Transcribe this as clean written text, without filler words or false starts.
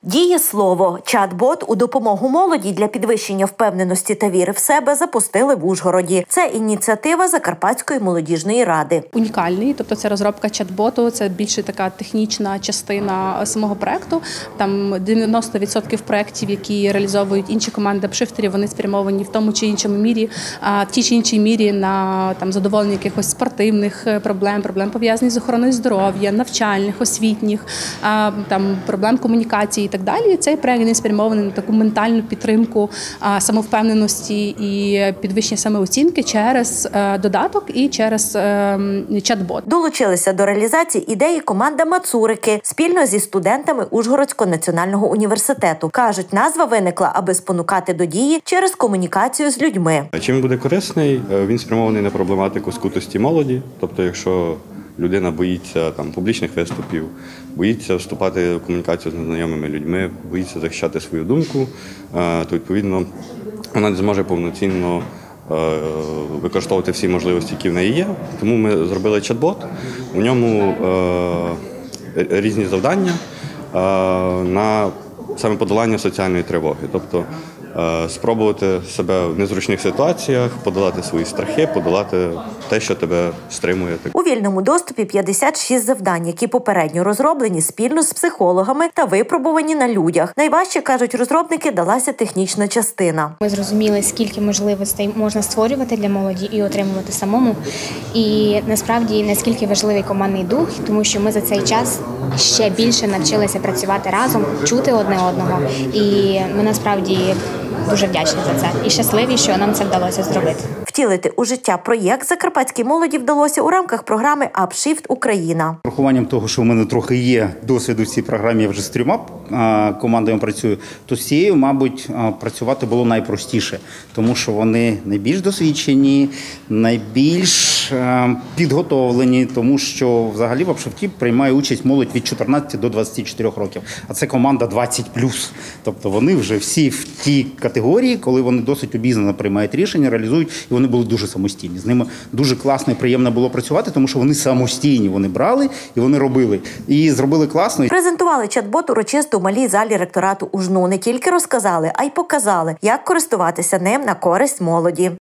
Дієслово. Чат-бот у допомогу молоді для підвищення впевненості та віри в себе запустили в Ужгороді. Це ініціатива Закарпатської молодіжної ради. Унікальний, тобто це розробка чат-боту, це більше така технічна частина самого проекту. Там 90% проєктів, які реалізовують інші команди апшифтерів, вони спрямовані в тому чи іншому мірі, в тій чи іншій мірі на задоволення якихось спортивних проблем пов'язаних з охороною здоров'я, навчальних, освітніх, проблем комунікації і так далі. Цей проект він спрямований на таку ментальну підтримку самовпевненості і підвищення самооцінки через додаток і через чат-бот. Долучилися до реалізації ідеї команда «Мацурики» спільно зі студентами Ужгородського національного університету. Кажуть, назва виникла, аби спонукати до дії через комунікацію з людьми. Чим він буде корисний? Він спрямований на проблематику скутості молоді. Тобто, якщо людина боїться публічних виступів, боїться вступати в комунікацію з незнайомими людьми, боїться захищати свою думку, то, відповідно, вона не зможе повноцінно використовувати всі можливості, які в неї є. Тому ми зробили чат-бот. У ньому різні завдання на саме подолання соціальної тривоги. Тобто спробувати себе в незручних ситуаціях, подолати свої страхи, подолати те, що тебе стримує. У вільному доступі 56 завдань, які попередньо розроблені спільно з психологами та випробувані на людях. Найважче, кажуть розробники, далася технічна частина. Ми зрозуміли, скільки можливостей можна створювати для молоді і отримувати самому. І насправді, наскільки важливий командний дух, тому що ми за цей час ще більше навчилися працювати разом, чути одне одного. І ми насправді дуже вдячні за це і щасливі, що нам це вдалося зробити. Втілити у життя проєкт закарпатській молоді вдалося у рамках програми «Апшифт Україна». Врахуванням того, що в мене трохи є досвіду в цій програмі, я вже з 3 командами працюю, то з цією, мабуть, працювати було найпростіше, тому що вони найбільш досвідчені, найбільш підготовлені, тому що взагалі в «Апшифті» приймає участь молодь від 14 до 24 років, а це команда 20+. Тобто вони вже всі в тій категорії, коли вони досить обізнано приймають рішення, реалізують, і вони були дуже самостійні. З ними дуже класно і приємно було працювати, тому що вони самостійні, вони брали і вони робили. І зробили класно. Презентували чат-бот урочисто у малій залі ректорату УЖНУ. Не тільки розказали, а й показали, як користуватися ним на користь молоді.